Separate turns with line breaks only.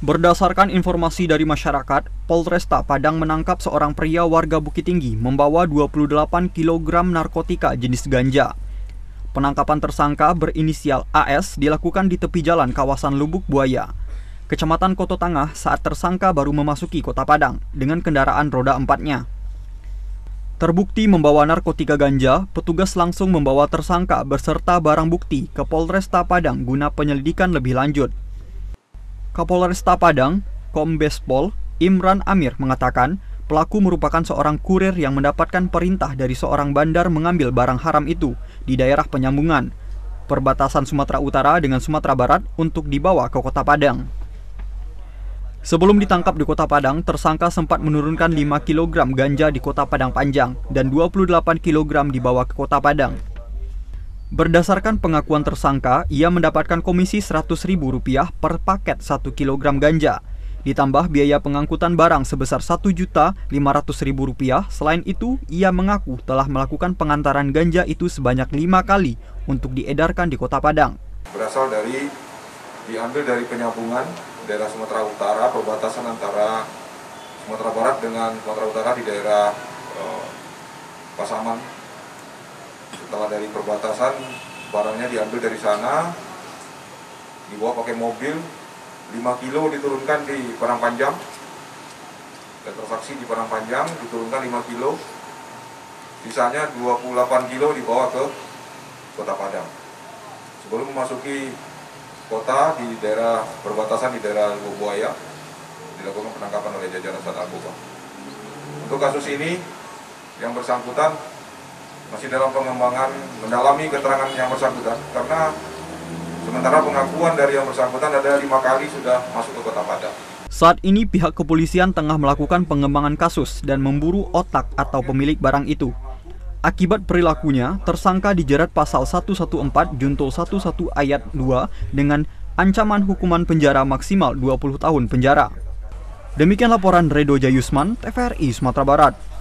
Berdasarkan informasi dari masyarakat, Polresta Padang menangkap seorang pria warga Bukit Tinggi membawa 28 kg narkotika jenis ganja. Penangkapan tersangka berinisial AS dilakukan di tepi jalan kawasan Lubuk Buaya, Kecamatan Koto Tangah saat tersangka baru memasuki Kota Padang dengan kendaraan roda 4-nya. Terbukti membawa narkotika ganja, petugas langsung membawa tersangka beserta barang bukti ke Polresta Padang guna penyelidikan lebih lanjut. Kapolresta Padang, Kombes Pol Imran Amir mengatakan pelaku merupakan seorang kurir yang mendapatkan perintah dari seorang bandar mengambil barang haram itu di daerah penyambungan perbatasan Sumatera Utara dengan Sumatera Barat untuk dibawa ke Kota Padang. Sebelum ditangkap di Kota Padang, tersangka sempat menurunkan 5 kg ganja di Kota Padang Panjang dan 28 kg dibawa ke Kota Padang. Berdasarkan pengakuan tersangka, ia mendapatkan komisi Rp100.000 per paket 1 kg ganja, ditambah biaya pengangkutan barang sebesar Rp1.500.000. Selain itu, ia mengaku telah melakukan pengantaran ganja itu sebanyak 5 kali untuk diedarkan di Kota Padang.
Diambil dari penyambungan daerah Sumatera Utara, perbatasan antara Sumatera Barat dengan Sumatera Utara di daerah Pasaman. Setelah dari perbatasan, barangnya diambil dari sana, dibawa pakai mobil, 5 kilo diturunkan di Padang Panjang, dan transaksi di Padang Panjang diturunkan 5 kilo, sisanya 28 kilo dibawa ke Kota Padang. Sebelum memasuki kota di daerah perbatasan di daerah Lubuk Buaya, dilakukan penangkapan oleh jajaran Sat Narkoba. Untuk kasus ini, yang bersangkutan masih dalam pengembangan mendalami keterangan yang bersangkutan, karena sementara pengakuan dari yang bersangkutan ada 5 kali sudah masuk ke Kota Padang.
Saat ini pihak kepolisian tengah melakukan pengembangan kasus dan memburu otak atau pemilik barang itu. Akibat perilakunya, tersangka dijerat pasal 114 Junto 11 ayat 2 dengan ancaman hukuman penjara maksimal 20 tahun penjara. Demikian laporan Redo Jayusman, TVRI Sumatera Barat.